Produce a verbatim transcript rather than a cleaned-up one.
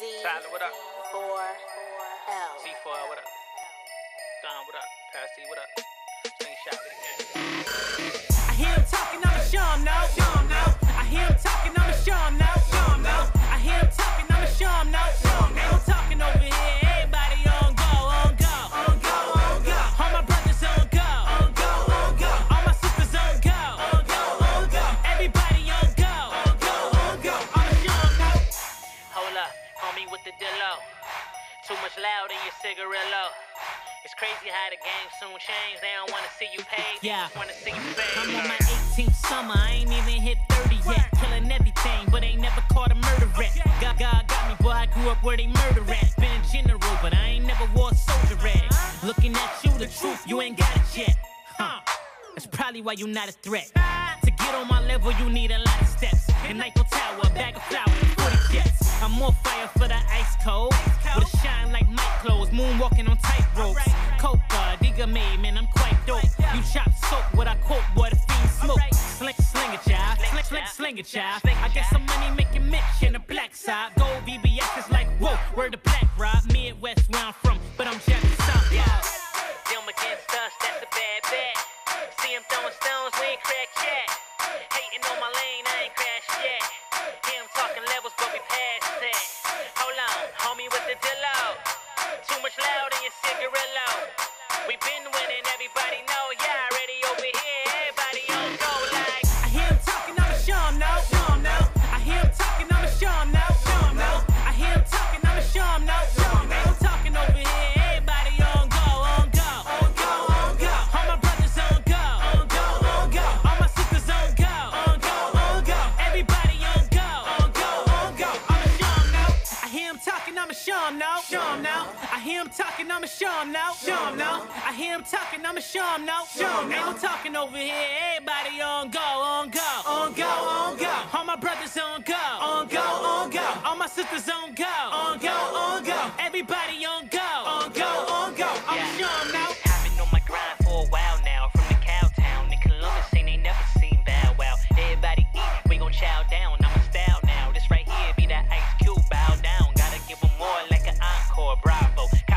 Tyler, what up? four L. C four L, what up? Don, what up? Pass C, what up? Slingshot with it. I hear him talking, I'ma show him no, show him no. I hear him talking, I'ma show him no, show him no. I hear him talking, I'ma show him no, show him no. Ain't no talking over here, everybody on go, on go, on go, on go. All my brothers on go, on go, on go. All my sisters on go, on go, on go. Everybody on go, on go, on go. I'ma show him no. Hold up, homie with the dillo. Too much loud in your cigarillo. It's crazy how the game soon change. They don't wanna see you paid, they Yeah. just wanna see you fade. I'm on my eighteenth summer, I ain't even hit thirty yet. Killing everything, but ain't never caught a murder rap. God, God got me, boy, I grew up where they murder at. Been a general, but I ain't never wore a soldier rag. Looking at you, the truth, you ain't got it yet. Huh, that's probably why you not a threat. To get on my level, you need a lot of steps. An Eiffel Tower, a bag of flour, and forty jets. I'm more fire for the ice cold. With a shine like Mike clothes, moonwalking on tight ropes. Coca, digger made, man, I'm quite dope. You chop soap, what I quote, boy, the fiend smoke. Sling, sling it, child. Sling, sling, sling it, child. I get some money making Mitch in the black side. Gold V B S is like, whoa, word the black rod. Midwest where I'm from, but I'm jamming some, Yeah. yeah. Them against us, that's a bad bet. See him throwing stones, we ain't cracked yet. Hating on my lane, I ain't crashed yet. Hear him talking levels, but we passed that. Hold on, homie with the dillo. Too much loud in your cigarillo. We been winning, everybody know. Yeah, already over here, everybody on go like. I hear him talking, I'ma show him no, show him no. I hear him talking, I'ma show him no, show him no. I hear him talking, I'ma show him no, show him no. Ain't no talking over here, everybody on go, on go, on go, on go. All my brothers on go, on go, on go. All my sisters on go, on go, on go. Everybody on go, on go, on go. I'ma show him no. I hear him talking, I'ma show him no, show him no. I hear him talking, I'ma show him no, show him no. I hear him talking, I'ma show him no, show him no. Ain't no talking over here, everybody on go, on go, on go, on go. All my brothers on go, on go, on go. All my sisters on go, on go, on go. Everybody on go, on go, on go. I'ma show him no. I've been on my grind for a while now. From the cow town in Columbus, ain't they never seen Bow Wow. Everybody eat, we gon' chow down. I'm a style now. This right here be that Ice Cube bow down. Gotta give them more like an encore, bravo.